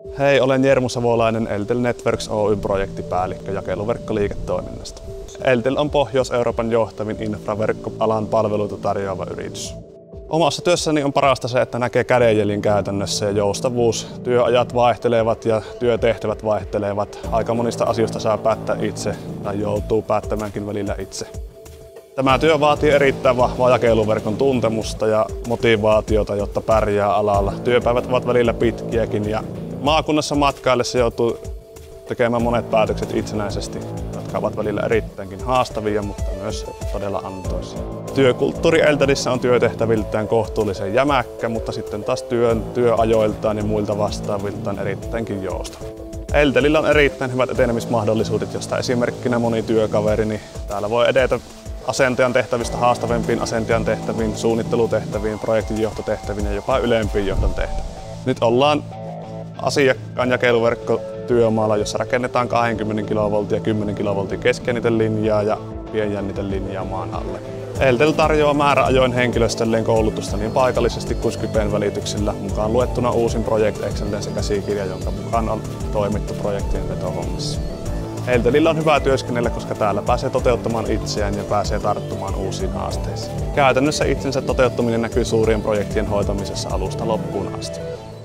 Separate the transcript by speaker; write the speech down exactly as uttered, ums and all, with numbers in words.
Speaker 1: Hei, olen Jermu Savolainen Eltel Networks Oy projektipäällikkö jakeluverkkoliiketoiminnasta. Eltel on Pohjois-Euroopan johtavin infraverkkoalan palveluita tarjoava yritys. Omassa työssäni on parasta se, että näkee kädenjäljen käytännössä ja joustavuus. Työajat vaihtelevat ja työtehtävät vaihtelevat. Aika monista asioista saa päättää itse tai joutuu päättämäänkin välillä itse. Tämä työ vaatii erittäin vahvaa jakeluverkon tuntemusta ja motivaatiota, jotta pärjää alalla. Työpäivät ovat välillä pitkiäkin ja maakunnassa matkaillessa joutuu tekemään monet päätökset itsenäisesti, jotka ovat välillä erittäinkin haastavia, mutta myös todella antoisia. Työkulttuuri Eltelissä on työtehtäviltään kohtuullisen jämäkkä, mutta sitten taas työn, työajoiltaan ja muilta vastaaviltaan erittäinkin joustava. Eltelillä on erittäin hyvät etenemismahdollisuudet, josta esimerkkinä moni työkaverini täällä voi edetä asentajan tehtävistä haastavempiin asentajan tehtäviin, suunnittelutehtäviin, projektinjohtotehtäviin ja jopa ylempiin johdon tehtäviin. Nyt ollaan asiakkaan jakeluverkkotyömaalla, jossa rakennetaan kaksikymmentä kilovolttia ja kymmenen kilovoltin keskenelinjaa ja pienjännitelinjaa maan alle. Eltel tarjoaa määräajoin henkilöstölleen koulutusta niin paikallisesti kuin Skypen välityksillä, mukaan luettuna uusin Project Excellence käsikirja, jonka mukaan on toimittu projektien vetohommissa. Eltelillä on hyvä työskennellä, koska täällä pääsee toteuttamaan itseään ja pääsee tarttumaan uusiin haasteisiin. Käytännössä itsensä toteuttaminen näkyy suurien projektien hoitamisessa alusta loppuun asti.